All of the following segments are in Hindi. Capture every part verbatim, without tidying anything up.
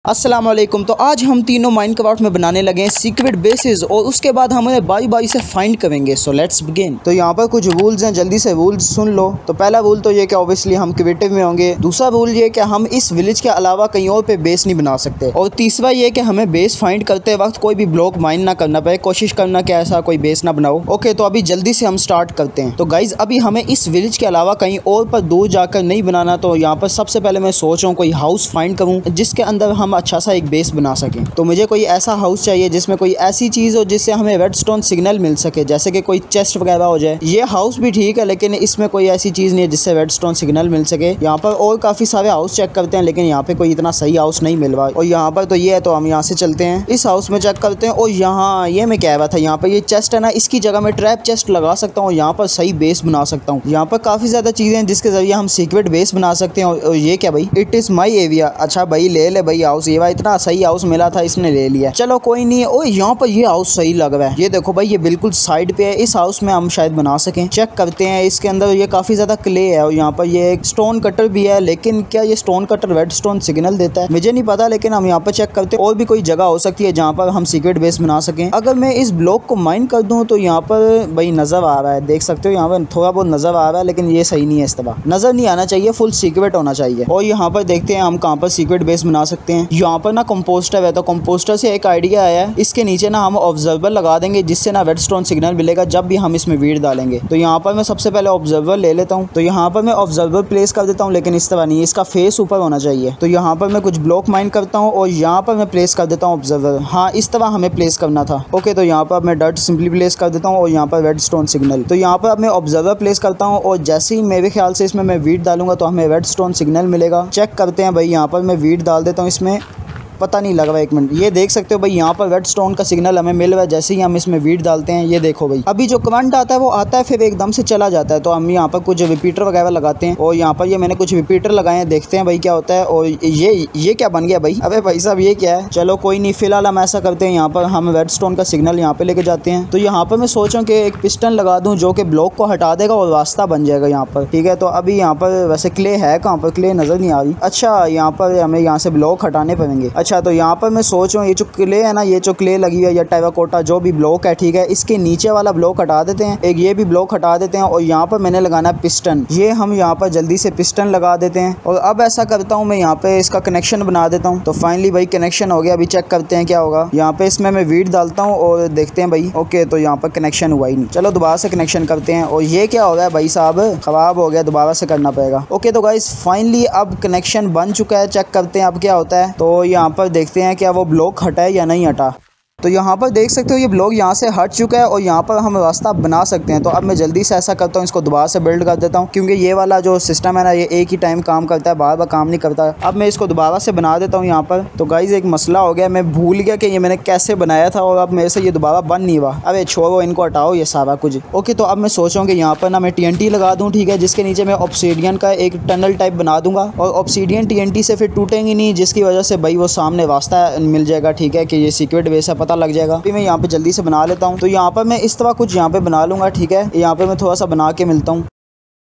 अस्सलाम वालेकुम। तो आज हम तीनों माइनक्राफ्ट में बनाने लगे हैं सीक्रेट बेसेस और उसके बाद हम उन्हें बारी बारी से फाइंड करेंगे। So let's begin. तो यहाँ पर कुछ रूल्स हैं, जल्दी से रूल्स सुन लो। तो पहला रूल तो ये कि ऑब्वियसली हम क्रिएटिव में होंगे। दूसरा रूल ये कि हम इस विलेज के अलावा कहीं और पे बेस नहीं बना सकते। और तीसरा ये कि हमें बेस फाइंड करते वक्त कोई भी ब्लॉक माइन ना करना पड़े, कोशिश करना कि ऐसा कोई बेस ना बनाओ। ओके, तो अभी जल्दी से हम स्टार्ट करते हैं। तो गाइज अभी हमें इस विलेज के अलावा कहीं और पर दूर जाकर नहीं बनाना। तो यहाँ पर सबसे पहले मैं सोच रहा हूँ कोई हाउस फाइंड करूँ जिसके अंदर हम अच्छा सा एक बेस बना सकें। तो मुझे कोई ऐसा हाउस चाहिए जिसमें कोई ऐसी चीज हो जिससे हमें रेडस्टोन सिग्नल मिल सके, जैसे कि कोई चेस्ट वगैरह हो जाए। ये हाउस भी ठीक है लेकिन इसमें कोई ऐसी चीज नहीं है जिससे रेडस्टोन सिग्नल मिल सके। यहाँ पर और काफी सारे हाउस चेक करते हैं लेकिन यहाँ पे कोई इतना सही हाउस नहीं मिल रहा। और यहाँ पर तो ये है, तो हम यहाँ से चलते हैं, इस हाउस में चेक करते हैं। और यहाँ ये मैं कह रहा था, यहाँ पर ये चेस्ट है ना, इसकी जगह में ट्रैप चेस्ट लगा सकता हूँ, यहाँ पर सही बेस बना सकता हूँ। यहाँ पर काफी ज्यादा चीजें हैं जिसके जरिए हम सीक्रेट बेस बना सकते हैं। और ये क्या भाई, इट इज माई एरिया। अच्छा भाई ले ले भाई हाउस, ये भाई इतना सही हाउस मिला था इसने ले लिया, चलो कोई नहीं। ओ यहाँ पर ये हाउस सही लग रहा है, ये देखो भाई, ये बिल्कुल साइड पे है। इस हाउस में हम शायद बना सकें। चेक करते हैं। इसके अंदर ये काफी ज्यादा क्ले है और यहाँ पर ये एक स्टोन कटर भी है, लेकिन क्या ये स्टोन कटर रेडस्टोन सिग्नल देता है मुझे नहीं पता, लेकिन हम यहाँ पर चेक करते हैं। और भी कोई जगह हो सकती है जहाँ पर हम सीक्रेट बेस बना सकें। अगर मैं इस ब्लॉक को माइन कर दूं तो यहाँ पर भाई नजर आ रहा है, देख सकते हो यहाँ पर थोड़ा बहुत नजर आ रहा है, लेकिन ये सही नहीं है। इस तरह नजर नहीं आना चाहिए, फुल सीक्रेट होना चाहिए। और यहाँ पर देखते हैं हम कहाँ पर सीक्रेट बेस बना सकते हैं। यहाँ पर ना कंपोस्टर है, तो कंपोस्टर से एक आइडिया आया है, इसके नीचे ना हम ऑब्जर्वर लगा देंगे जिससे ना रेडस्टोन सिग्नल मिलेगा जब भी हम इसमें वीड डालेंगे। तो यहाँ पर मैं सबसे पहले ऑब्जर्वर ले लेता हूँ। तो यहाँ पर मैं ऑब्जर्वर प्लेस कर देता हूँ, लेकिन इस तरह नहीं, इसका फेस ऊपर होना चाहिए। तो यहाँ पर मैं कुछ ब्लॉक माइन करता हूँ और यहाँ पर मैं प्लेस कर देता हूँ ऑब्जर्वर। हाँ, इस तरह हमें प्लेस करना था। ओके, तो यहाँ पर मैं डर्ट सिंपली प्लेस कर देता हूँ और यहाँ पर रेडस्टोन सिग्नल। तो यहाँ पर अब मैं ऑब्जर्वर प्लेस करता हूँ और जैसे ही मेरे ख्याल से इसमें मैं वीड डालूंगा तो हमें रेडस्टोन सिग्नल मिलेगा। चेक करते हैं भाई, यहाँ पर मैं वीड डाल देता हूँ, इसमें पता नहीं लग रहा है, एक मिनट। ये देख सकते हो भाई, यहाँ पर रेडस्टोन का सिग्नल हमें मिल रहा है जैसे ही हम इसमें वीड डालते हैं। ये देखो भाई, अभी जो करंट आता है वो आता है फिर एकदम से चला जाता है। तो हम यहाँ पर कुछ रिपीटर वगैरह लगाते हैं और यहाँ पर ये मैंने कुछ रिपीटर लगाए हैं, देखते हैं भाई क्या होता है। और ये ये क्या बन गया भाई, अबे भाई साहब ये क्या है। चलो कोई नहीं, फिलहाल हम ऐसा करते हैं, यहाँ पर हम रेडस्टोन का सिग्नल यहाँ पे लेके जाते हैं। तो यहाँ पर मैं सोच रहा हूँ कि एक पिस्टन लगा दूँ जो कि ब्लॉक को हटा देगा और रास्ता बन जाएगा यहाँ पर, ठीक है। तो अभी यहाँ पर वैसे क्ले है, कहाँ पर क्ले नजर नहीं आ रही। अच्छा, यहाँ पर हमें यहाँ से ब्लॉक हटाने पड़ेंगे। अच्छा, तो यहाँ पर मैं सोच रहा हूँ ये जो क्ले है ना, ये जो क्ले लगी है या टेराकोटा जो भी ब्लॉक है, ठीक है, इसके नीचे वाला ब्लॉक हटा देते हैं, एक ये भी ब्लॉक हटा देते हैं। और यहाँ पर मैंने लगाना है पिस्टन, ये हम यहाँ पर जल्दी से पिस्टन लगा देते हैं। और अब ऐसा करता हूँ मैं यहाँ पे इसका कनेक्शन बना देता हूँ। तो फाइनली भाई कनेक्शन हो गया। अभी चेक करते हैं क्या होगा। यहाँ पे इसमें मैं वीड डालता हूँ और देखते हैं भाई। ओके, तो यहाँ पर कनेक्शन हुआ ही नहीं। चलो दोबारा से कनेक्शन करते हैं। और ये क्या हो गया भाई साहब, खराब हो गया, दोबारा से करना पड़ेगा। ओके, तो गाइस फाइनली अब कनेक्शन बन चुका है। चेक करते हैं अब क्या होता है। तो यहाँ पर देखते हैं क्या वो ब्लॉक हटा है या नहीं हटा। तो यहाँ पर देख सकते हो ये ब्लॉक यहाँ से हट चुका है और यहाँ पर हम रास्ता बना सकते हैं। तो अब मैं जल्दी से ऐसा करता हूँ, इसको दोबारा से बिल्ड कर देता हूँ, क्योंकि ये वाला जो सिस्टम है ना, ये एक ही टाइम काम करता है, बार बार काम नहीं करता। अब मैं इसको दोबारा से बना देता हूँ यहाँ पर। तो गाइज एक मसला हो गया, मैं भूल गया कि ये मैंने कैसे बनाया था और अब मेरे से ये दोबारा बन नहीं हुआ। अरे छोड़ो, इनको हटाओ ये सारा कुछ। ओके, तो अब मैं सोच रहा हूँ कि यहाँ पर ना मैं टी एन टी लगा दूँ, ठीक है, जिसके नीचे मैं ऑब्सीडियन का एक टनल टाइप बना दूंगा। और ऑब्सीडियन टी एन टी से फिर टूटेंगी नहीं, जिसकी वजह से भाई वो सामने रास्ता मिल जाएगा, ठीक है, कि ये सीक्रेट बेस है, पता लग जाएगा। फिर मैं यहाँ पे जल्दी से बना लेता हूँ। तो यहाँ पर मैं इस तरह कुछ यहाँ पे बना लूंगा, ठीक है। यहाँ पे मैं थोड़ा सा बना के मिलता हूँ।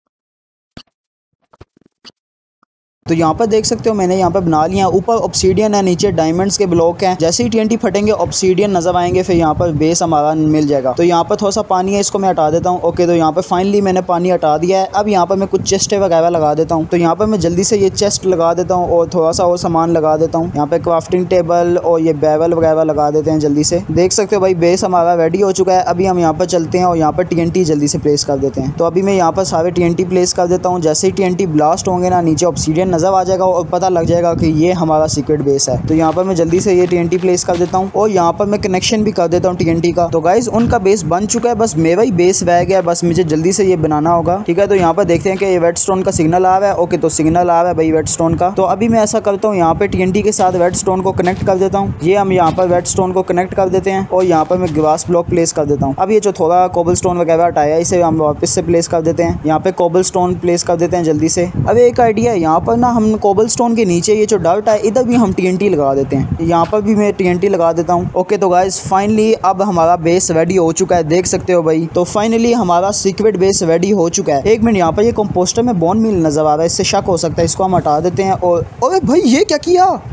तो यहाँ पर देख सकते हो मैंने यहाँ पे बना लिया। ऊपर ऑब्सीडियन है, नीचे डायमंड्स के ब्लॉक हैं। जैसे ही टीएनटी फटेंगे ऑब्सीडियन नजर आएंगे, फिर यहाँ पर बेस हमारा मिल जाएगा। तो यहाँ पर थोड़ा सा पानी है, इसको मैं हटा देता हूँ। ओके, तो यहाँ पर फाइनली मैंने पानी हटा दिया है। अब यहाँ पर मैं कुछ चेस्ट वगैरह लगा देता हूँ। तो यहाँ पर मैं जल्दी से ये चेस्ट लगा देता हूँ और थोड़ा सा और सामान लगा देता हूँ। यहाँ पे क्राफ्टिंग टेबल और ये बैवल वगैरह लगा देते हैं जल्दी से। देख सकते हो भाई बेस हमारा रेडी हो चुका है। अभी हम यहाँ पर चलते हैं और यहाँ पर टीएनटी जल्दी से प्लेस कर देते हैं। तो अभी मैं यहाँ पर सारे टीएनटी प्लेस कर देता हूँ। जैसे ही टीएनटी ब्लास्ट होंगे ना, नीचे ऑब्सीडियन नजर आ जाएगा और पता लग जाएगा कि ये हमारा सीक्रेट बेस है। तो यहाँ पर मैं जल्दी से ये टीएनटी प्लेस कर देता हूँ और यहाँ पर मैं कनेक्शन भी कर देता हूँ टीएनटी का। तो गाइज उनका बेस बन चुका है, बस मेरा ही बेस रह गया, बस मुझे जल्दी से ये बनाना होगा, ठीक है। तो यहाँ पर देखते हैं कि ये रेडस्टोन का सिग्नल आ रहा है। ओके, तो सिग्नल आ रहा है भाई रेडस्टोन का। तो अभी मैं ऐसा करता हूँ, यहाँ पे टीएनटी के साथ रेडस्टोन को कनेक्ट कर देता हूँ। ये हम यहाँ पर रेडस्टोन को कनेक्ट कर देते हैं और यहाँ पर मैं ग्लास ब्लॉक प्लेस कर देता हूँ। अब ये जो थोड़ा कोबल स्टोन वगैरह हटाया, इसे हम वापस से प्लेस कर देते हैं। यहाँ पे कोबल स्टोन प्लेस कर देते हैं जल्दी से। अब एक आइडिया है, यहाँ पर ना हम कोबल स्टोन के नीचे ये जो डर्ट है, इधर भी हम टीएनटी लगा देते हैं। यहाँ पर भी मैं टीएनटी लगा देता हूँ। ओके, तो गाइस फाइनली अब हमारा बेस रेडी हो चुका है, देख सकते हो भाई। तो फाइनली हमारा सीक्रेट बेस रेडी हो चुका है। एक मिनट, यहाँ पर ये कंपोस्टर में बोन मील नजर आ रहा है, इससे शक हो सकता है, इसको हम हटा देते हैं। और अरे भाई ये क्या किया,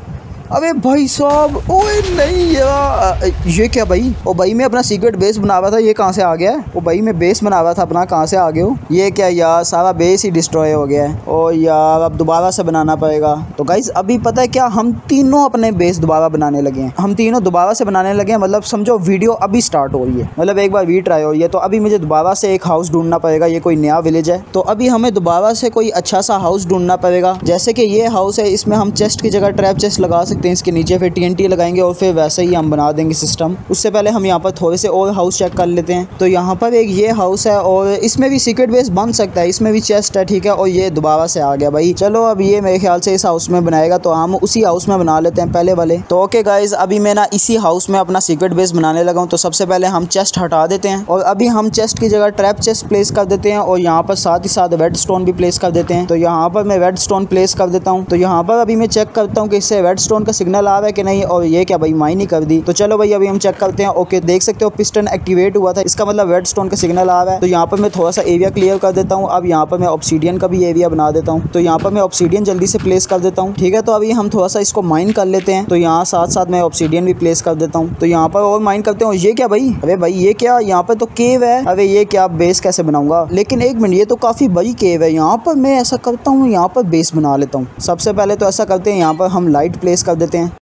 अबे भाई साहब, ओए नहीं यार, ये क्या भाई? ओ भाई मैं अपना सीक्रेट बेस बना रहा था, ये कहाँ से आ गया है? ओ भाई मैं बेस बना रहा था अपना, कहाँ से आ गए हो? ये क्या यार, सारा बेस ही डिस्ट्रॉय हो गया है। ओ यार अब दोबारा से बनाना पड़ेगा। तो गाइस अभी पता है क्या, हम तीनों अपने बेस दोबारा बनाने लगे हैं। हम तीनों दोबारा से बनाने लगे हैं, मतलब समझो वीडियो अभी स्टार्ट हो रही है, मतलब एक बार वी ट्राई हो रही है। तो अभी मुझे दोबारा से एक हाउस ढूंढना पड़ेगा। ये कोई नया विलेज है, तो अभी हमें दोबारा से कोई अच्छा सा हाउस ढूंढना पड़ेगा। जैसे कि ये हाउस है, इसमें हम चेस्ट की जगह ट्रैप चेस्ट लगा सकते हैं, इसके नीचे फिर टीएनटी लगाएंगे और फिर वैसे ही हम बना देंगे सिस्टम। उससे पहले हम यहाँ पर थोड़े से और हाउस चेक कर लेते हैं। तो यहाँ पर एक ये हाउस है और इसमें भी सीक्रेट बेस बन सकता है, इसमें भी चेस्ट है, ठीक है। और ये दोबारा से आ गया भाई। चलो अब ये मेरे ख्याल से इस हाउस में बनाएगा, तो हम उसी हाउस में बना लेते हैं पहले वाले। तो ओके गाइज, अभी मैं ना इसी हाउस में अपना सीक्रेट बेस बनाने लगा हूँ। तो सबसे पहले हम चेस्ट हटा देते हैं और अभी हम चेस्ट की जगह ट्रैप चेस्ट प्लेस कर देते हैं और यहाँ पर साथ ही साथ रेड स्टोन भी प्लेस कर देते हैं। तो यहाँ पर मैं रेड स्टोन प्लेस कर देता हूँ। तो यहाँ पर अभी मैं चेक करता हूँ कि इससे रेड स्टोन का सिग्नल आ रहा है कि नहीं। और ये क्या भाई, माइन ही कर दी। तो चलो भाई अभी हम चेक करते हैं। ओके देख सकते हो पिस्टन एक्टिवेट हुआ था, इसका मतलब रेड स्टोन का सिग्नल आ रहा है। तो यहाँ पर मैं थोड़ा सा एरिया क्लियर कर देता हूँ। अब यहाँ पर मैं ऑब्सीडियन का भी एरिया बना देता हूँ। तो यहाँ पर मैं ऑब्सीडियन जल्दी से प्लेस कर देता हूँ, ठीक है। तो अभी हम थोड़ा सा इसको माइन कर लेते हैं। तो यहाँ साथ साथ मैं ऑब्सीडियन भी प्लेस कर देता हूँ। तो यहाँ पर और माइन करते हैं। ये क्या भाई, अरे भाई ये क्या, यहाँ पर तो केव है। अरे ये क्या, बेस कैसे बनाऊंगा? लेकिन एक मिनट, ये तो काफी बड़ी केव है। यहाँ पर मैं ऐसा करता हूँ, यहाँ पर बेस बना लेता हूँ। सबसे पहले तो ऐसा करते हैं, यहाँ पर हम लाइट प्लेस कर देते हैं।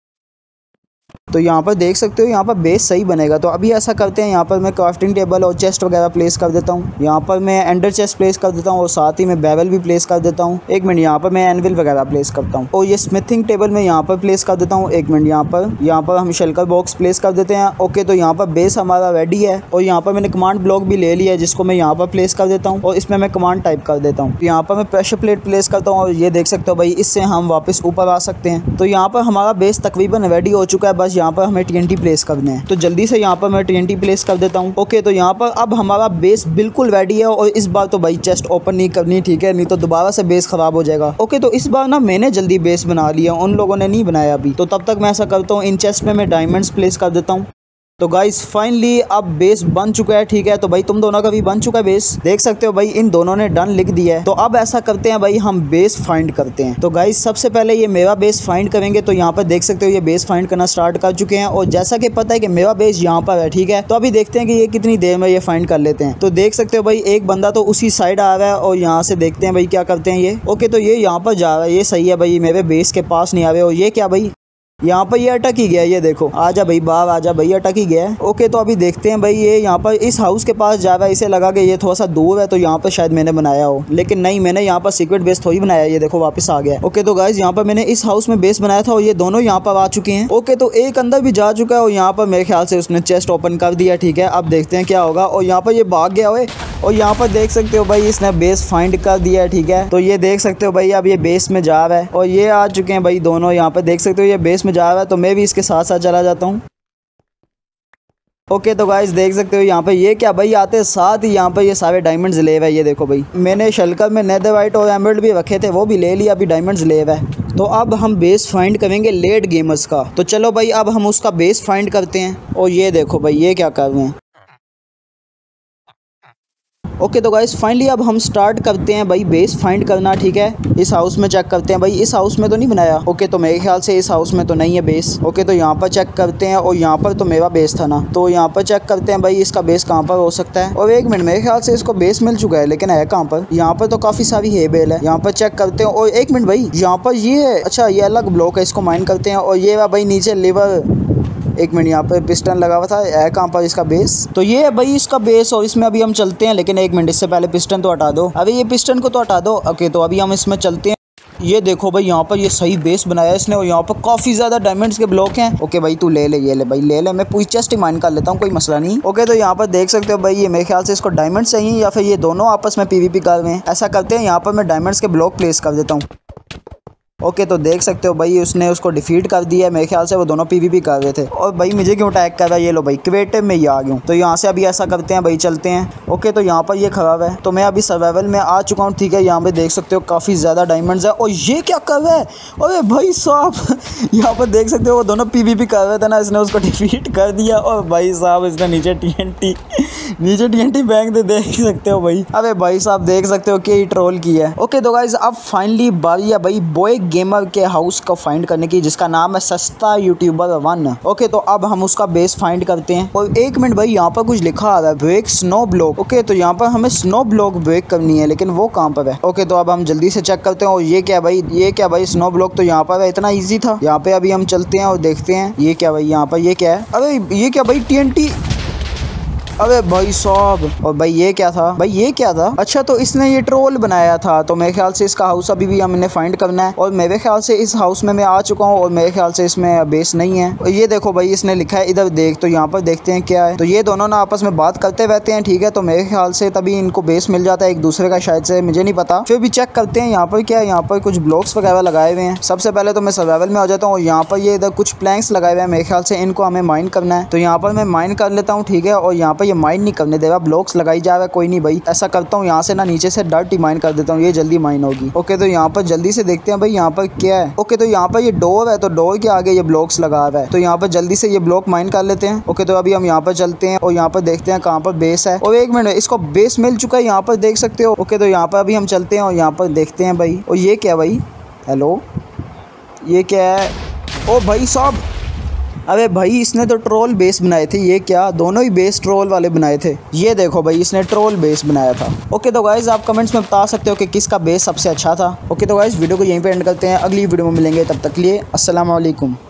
तो यहाँ पर देख सकते हो, यहाँ पर बेस सही बनेगा। तो अभी ऐसा करते हैं, यहाँ पर मैं क्राफ्टिंग टेबल और चेस्ट वगैरह प्लेस कर देता हूँ। यहाँ पर मैं एंडर चेस्ट प्लेस कर देता हूँ और साथ ही मैं बेवल भी प्लेस कर देता हूँ। एक मिनट, यहाँ पर मैं एनविल वगैरह प्लेस करता हूँ और ये स्मिथिंग टेबल मैं यहाँ पर प्लेस कर देता हूँ। एक मिनट, यहाँ पर यहाँ पर हम शेल्कर बॉक्स प्लेस कर देते हैं। ओके, तो यहाँ पर बेस हमारा रेडी है और यहाँ पर मैंने कमांड ब्लॉक भी ले लिया है, जिसको मैं यहाँ पर प्लेस कर देता हूँ और इसमें मैं कमांड टाइप कर देता हूँ। यहाँ पर मैं प्रेशर प्लेट प्लेस करता हूँ और ये देख सकते हो भाई, इससे हम वापस ऊपर आ सकते हैं। तो यहाँ पर हमारा बेस तकरीबन रेडी हो चुका है, बस यहाँ पर हमें टीएनटी प्लेस करने हैं। तो जल्दी से यहाँ पर मैं टीएनटी प्लेस कर देता हूँ। ओके, तो यहाँ पर अब हमारा बेस बिल्कुल रेडी है और इस बार तो भाई चेस्ट ओपन नहीं करनी, ठीक है, नहीं तो दोबारा से बेस खराब हो जाएगा। ओके, तो इस बार ना मैंने जल्दी बेस बना लिया, उन लोगों ने नहीं बनाया अभी। तो तब तक मैं ऐसा करता हूँ, इन चेस्ट में मैं डायमंड्स प्लेस कर देता हूँ। तो गाइस फाइनली अब बेस बन चुका है, ठीक है। तो भाई तुम दोनों का भी बन चुका है बेस, देख सकते हो भाई, इन दोनों ने डन लिख दिया है। तो अब ऐसा करते हैं भाई, हम बेस फाइंड करते हैं। तो गाइस सबसे पहले ये मेरा बेस फाइंड करेंगे। तो यहाँ पर देख सकते हो ये बेस फाइंड करना स्टार्ट कर चुके हैं और जैसा कि पता है कि मेरा बेस यहाँ पर है, ठीक है। तो अभी देखते हैं कि ये कितनी देर में ये फाइंड कर लेते हैं। तो देख सकते हो भाई, एक बंदा तो उसी साइड आ रहा है और यहाँ से देखते हैं भाई क्या करते हैं ये। ओके, तो ये यहाँ पर जा रहा है, ये सही है भाई, मेरे बेस के पास नहीं आ रहे। और ये क्या भाई, यहाँ पर ये अटक ही गया, ये देखो, आजा भाई बाहर आजा भाई, अटक ही गया है। ओके, तो अभी देखते हैं भाई, ये यहाँ पर इस हाउस के पास जा रहा है, इसे लगा कि ये थोड़ा सा दूर है, तो यहाँ पर शायद मैंने बनाया हो, लेकिन नहीं, मैंने यहाँ पर सीक्रेट बेस थोड़ी बनाया, ये देखो वापस आ गया है। ओके, तो गाइज यहाँ पर मैंने इस हाउस में बेस बनाया था और ये दोनों यहाँ पर आ चुके हैं। ओके, तो एक अंदर भी जा चुका है और यहाँ पर मेरे ख्याल से उसने चेस्ट ओपन कर दिया, ठीक है। अब देखते हैं क्या होगा। और यहाँ पर ये भाग गया हुए और यहाँ पर देख सकते हो भाई, इसने बेस फाइंड कर दिया है, ठीक है। तो ये देख सकते हो भाई, अब ये बेस में जा रहा है और ये आ चुके हैं भाई दोनों, यहाँ पर देख सकते हो ये बेस में जा रहा है। तो मैं भी इसके साथ साथ चला जाता हूँ। ओके, तो गाइस देख सकते हो यहाँ पे ये क्या भाई, आते साथ ही यहाँ पे ये सारे डायमंड्स ले हुए हैं। ये देखो भाई, मैंने शल्कर में नेदरवाइट और एमराल्ड भी रखे थे, वो भी ले लिया, अभी डायमंड्स ले हुए हैं। तो अब हम बेस फाइंड करेंगे लेट गेमर्स का। तो चलो भाई अब हम उसका बेस फाइंड करते हैं। और ये देखो भाई, ये क्या कर रहे हैं। ओके okay, तो गाइस फाइनली अब हम स्टार्ट करते हैं भाई बेस फाइंड करना, ठीक है। इस हाउस में चेक करते हैं भाई, इस हाउस में तो नहीं बनाया। ओके okay, तो मेरे ख्याल से इस हाउस में तो नहीं है बेस। ओके okay, तो यहाँ पर चेक करते हैं और यहाँ पर तो मेरा बेस था ना, तो यहाँ पर चेक करते हैं भाई इसका बेस कहाँ पर हो सकता है। और एक मिनट, मेरे ख्याल से इसको बेस मिल चुका है, लेकिन है कहाँ पर। यहाँ पर तो काफ़ी सारी है बेल है, यहाँ पर चेक करते हैं। और एक मिनट भाई, यहाँ पर ये है, अच्छा ये अलग ब्लॉक है, इसको माइन करते हैं। और ये भाई नीचे लिवर, एक मिनट, यहाँ पे पिस्टन लगा हुआ था, है कहाँ पर इसका बेस। तो ये है भाई इसका बेस और इसमें अभी हम चलते हैं। लेकिन एक मिनट, इससे पहले पिस्टन तो हटा दो, अभी ये पिस्टन को तो हटा दो। ओके, तो अभी हम इसमें चलते हैं। ये देखो भाई, यहाँ पर ये सही बेस बनाया इसने और यहाँ पर काफ़ी ज़्यादा डायमंड्स के ब्लॉक हैं। ओके भाई, तू ले ले, ये ले भाई, ले ले, मैं पूरी चेस्ट ही माइन कर लेता हूँ, कोई मसला नहीं। ओके, तो यहाँ पर देख सकते हो भाई, ये मेरे ख्याल से इसको डायमंड्स चाहिए या फिर ये दोनों आपस में पीवीपी कर रहे हैं। ऐसा करते हैं, यहाँ पर मैं डायमंड्स के ब्लॉक प्लेस कर देता हूँ। ओके, तो देख सकते हो भाई, उसने उसको डिफीट कर दिया है। मेरे ख्याल से वो दोनों पीवीपी कर रहे थे। और भाई मुझे क्यों अटैक कर रहा है, ये लो भाई, क्रिएटिव में ये आ गया हूँ। तो यहाँ से अभी ऐसा करते हैं भाई, चलते हैं। ओके, तो यहाँ पर ये खराब है, तो मैं अभी सर्वाइवल में आ चुका हूँ, ठीक है। यहाँ पे देख सकते हो काफ़ी ज़्यादा डायमंड्स है। और ये क्या कर रहा है, अरे भाई साहब, यहाँ पर देख सकते हो वो दोनों पीवीपी कर रहे थे ना, इसने उसको डिफीट कर दिया। और भाई साहब, इसने नीचे टी एन टी नीचे टीएनटी बैंक दे देख सकते हो भाई। अबे भाई साहब देख सकते हो कि ट्रोल किया है। ओके तो गाइज अब फाइनली बारी है भाई बॉय गेमर के हाउस को फाइंड करने की, जिसका नाम है सस्ता यूट्यूबर वन। ओके तो अब हम उसका बेस फाइंड करते हैं। और एक मिनट भाई यहाँ पर कुछ लिखा आ रहा है, ब्रेक स्नो ब्लॉक। ओके तो यहाँ पर हमें स्नो ब्लॉक ब्रेक करनी है, लेकिन वो कहाँ पर है। ओके तो अब हम जल्दी से चेक करते हैं। और ये क्या भाई, ये क्या भाई, स्नो ब्लॉक तो यहाँ पर है, इतना ईजी था। यहाँ पे अभी हम चलते हैं और देखते हैं ये क्या भाई, यहाँ पर ये क्या है। अरे ये क्या भाई, टीएनटी। अबे भाई साहब, और भाई ये क्या था भाई, ये क्या था। अच्छा तो इसने ये ट्रोल बनाया था, तो मेरे ख्याल से इसका हाउस अभी भी हमने फाइंड करना है। और मेरे ख्याल से इस हाउस में मैं आ चुका हूँ और मेरे ख्याल से इसमें बेस नहीं है। और ये देखो भाई इसने लिखा है इधर देख, तो यहाँ पर देखते हैं क्या है। तो ये दोनों ना आपस में बात करते रहते हैं, ठीक है। तो मेरे ख्याल से तभी इनको बेस मिल जाता है एक दूसरे का, शायद से, मुझे नहीं पता। फिर भी चेक करते हैं यहाँ पर क्या है। यहाँ पर कुछ ब्लॉक्स वगैरह लगाए हुए हैं। सबसे पहले तो मैं सर्वाइवल में आ जाता हूँ। और यहाँ पर ये इधर कुछ प्लैंक्स लगाए हुए हैं, मेरे ख्याल से इनको हमें माइन करना है। तो यहाँ पर मैं माइन कर लेता हूँ, ठीक है। और यहाँ पर ये माइन नहीं करने देगा, ब्लॉक्स लगाई जा रहा है। कोई नहीं भाई, ऐसा करता हूँ यहाँ से ना नीचे से डर्ट ही माइन कर देता हूँ, ये जल्दी माइन होगी। ओके तो यहाँ पर जल्दी से देखते हैं भाई यहाँ पर क्या है। ओके तो यहाँ पर ये डोर है, तो डोर के आगे ये ब्लॉक्स लगा रहा है। तो यहाँ पर जल्दी से ये ब्लॉक माइन कर लेते हैं। ओके तो अभी हम यहाँ पर चलते हैं और यहाँ पर देखते हैं कहाँ पर बेस है। और एक मिनट, इसको बेस मिल चुका है, यहाँ पर देख सकते हो। ओके तो यहाँ पर अभी हम चलते हैं और यहाँ पर देखते हैं भाई। और ये क्या भाई, हेलो, ये क्या है। ओ भाई साहब, अबे भाई इसने तो ट्रोल बेस बनाए थे। ये क्या, दोनों ही बेस ट्रोल वाले बनाए थे। ये देखो भाई इसने ट्रोल बेस बनाया था। ओके तो गाइज आप कमेंट्स में बता सकते हो कि किसका बेस सबसे अच्छा था। ओके तो गाइज वीडियो को यहीं पे एंड करते हैं, अगली वीडियो में मिलेंगे, तब तक के लिए अस्सलाम वालेकुम।